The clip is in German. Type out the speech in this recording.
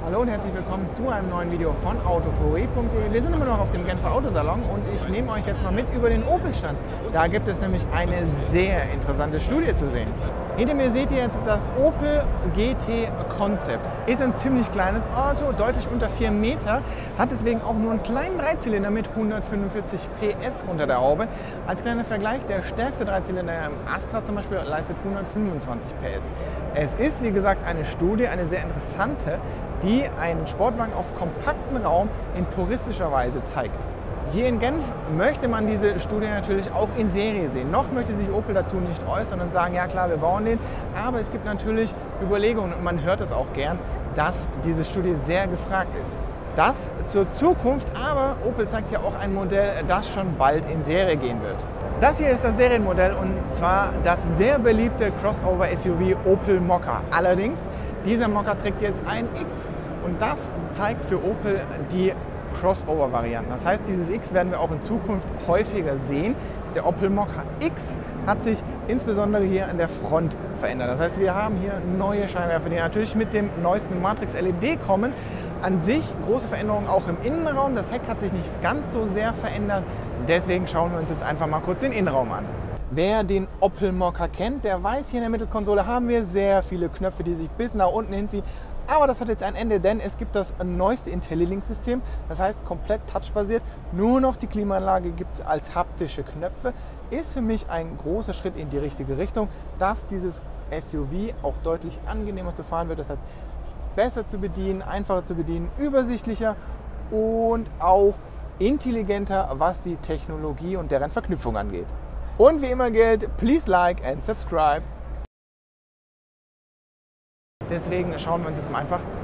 Hallo und herzlich willkommen zu einem neuen Video von autoforie.de. Wir sind immer noch auf dem Genfer Autosalon und ich nehme euch jetzt mal mit über den Opel-Stand. Da gibt es nämlich eine sehr interessante Studie zu sehen. Hinter mir seht ihr jetzt das Opel GT Concept. Ist ein ziemlich kleines Auto, deutlich unter 4 Meter, hat deswegen auch nur einen kleinen Dreizylinder mit 145 PS unter der Haube. Als kleiner Vergleich, der stärkste Dreizylinder im Astra zum Beispiel leistet 125 PS. Es ist, wie gesagt, eine Studie, eine sehr interessante, die einen Sportwagen auf kompaktem Raum in puristischer Weise zeigt. Hier in Genf möchte man diese Studie natürlich auch in Serie sehen. Noch möchte sich Opel dazu nicht äußern und sagen, ja klar, wir bauen den. Aber es gibt natürlich Überlegungen und man hört es auch gern, dass diese Studie sehr gefragt ist. Das zur Zukunft, aber Opel zeigt ja auch ein Modell, das schon bald in Serie gehen wird. Das hier ist das Serienmodell und zwar das sehr beliebte Crossover-SUV Opel Mokka. Allerdings, dieser Mokka trägt jetzt ein X und das zeigt für Opel die Crossover-Varianten. Das heißt, dieses X werden wir auch in Zukunft häufiger sehen. Der Opel Mokka X hat sich insbesondere hier an der Front verändert. Das heißt, wir haben hier neue Scheinwerfer, die natürlich mit dem neuesten Matrix LED kommen. An sich große Veränderungen auch im Innenraum. Das Heck hat sich nicht ganz so sehr verändert. Deswegen schauen wir uns jetzt einfach mal kurz den Innenraum an. Wer den Opel Mokka kennt, der weiß, hier in der Mittelkonsole haben wir sehr viele Knöpfe, die sich bis nach unten hinziehen. Aber das hat jetzt ein Ende, denn es gibt das neueste IntelliLink-System, das heißt komplett touchbasiert. Nur noch die Klimaanlage gibt es als haptische Knöpfe. Ist für mich ein großer Schritt in die richtige Richtung, dass dieses SUV auch deutlich angenehmer zu fahren wird. Das heißt, besser zu bedienen, einfacher zu bedienen, übersichtlicher und auch intelligenter, was die Technologie und deren Verknüpfung angeht. Und wie immer gilt, please like and subscribe. Deswegen schauen wir uns jetzt mal einfach